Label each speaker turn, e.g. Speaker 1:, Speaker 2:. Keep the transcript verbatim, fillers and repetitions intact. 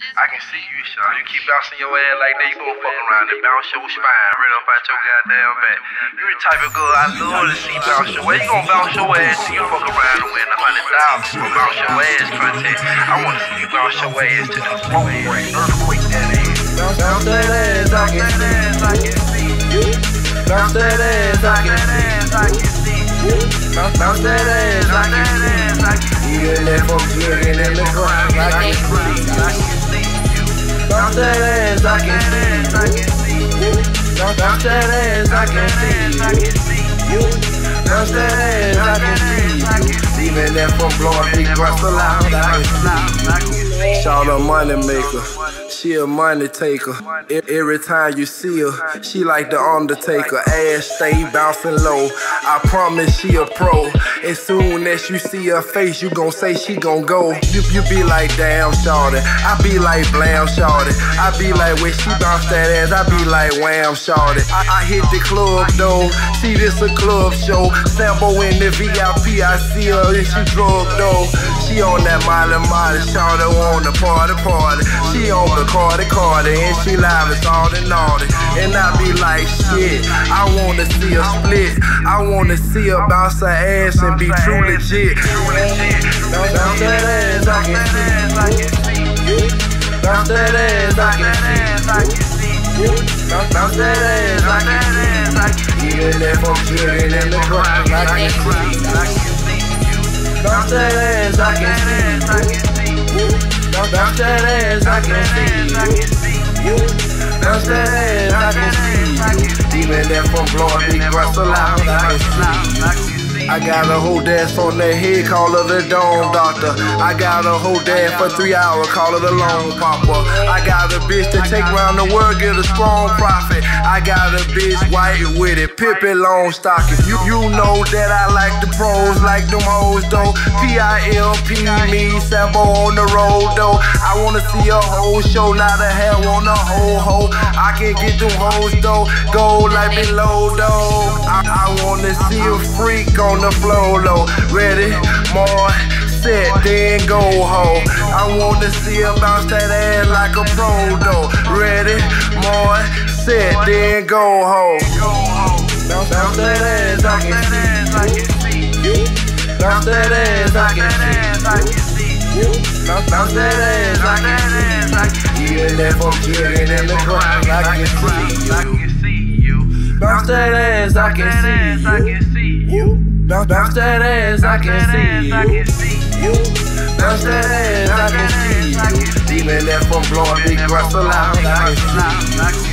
Speaker 1: I can see you, Sean. You keep bouncing your ass like that, you gon' fuck around and bounce your spine right up out your goddamn back. You the type of girl I love to see bounce your ass. You gon' bounce your ass till you fuck around and win a hundred thousand for bounce your ass content. I wanna see you bounce your ass to the smoke break. Earthquake that ass.
Speaker 2: Bounce, bounce that ass, I can see you. Bounce that ass, I can see you. Bounce, bounce that ass, I can see you. Even if I'm drinking in the ground, I can see you. Bounce that ass, I can see you. Bounce, bounce that ass, I can see you. Bounce that ass, I can see you. Even if I'm blowing big breaths aloud, I can see you. Shout a money maker, she a money taker. Every time you see her, she like the Undertaker. Ass stay bouncing low, I promise she a pro. As soon as you see her face, you gon' say she gon' go. You, you be like, damn, shawty. I be like, blam, shawty. I be like, when she bounce that ass, I be like, wham, shawty. I, I hit the club though, see this a club show. Sambo in the V I P, I see her and she drug though. She on that Miley Miley, shawty on the party party. She on the Cardi Cardi, and she live, it's all the naughty. And I be like, shit, I wanna see her split. I wanna see her bounce her ass and be true legit. Bounce that ass, I can see you. Bounce that ass, I can see you. Bounce that ass, I can see you. Even if I'm drinking in the ground, I can see you. Bounce that ass, I can see you. Bounce that ass, I can see you. Bounce that ass, I can see you. Even if I'm blowing big breaths aloud, I can see you. I got a whole dance on that head, call her the dome doctor. I got a whole dance for three hours, call her the long popper. I got a bitch that take round the world, get a strong profit. I got a bitch white with it, Pippi long stocking. You, you know that I like the pros, like them hoes though. P I L P me, Sambo on the road though. I wanna see a whole show, not a hair on a whole hoe. I can get them hoes though, go like below though. I, I wanna see a freak on the flow low. Ready, more, set, then go ho. I wanna see her bounce that ass like a pro though. Ready, more, set, then go ho. Bounce, bounce that ass, I can see you. Bounce that ass, I can see you. Bounce, bounce that ass, I can see you. Even if I'm drinking in the ground, I can see you. Bounce that ass, I can see you. Bounce, bounce that ass, I can see you. Bounce that ass, I can see you. Even if I'm blowing big breaths aloud, I can see you.